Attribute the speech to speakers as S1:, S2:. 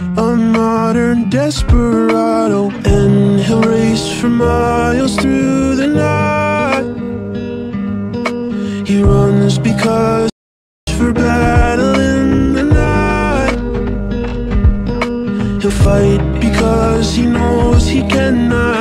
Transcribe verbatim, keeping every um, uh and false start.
S1: a modern desperado, and he'll race for miles through the night. He runs because for battle in the night. He'll fight because he knows he cannot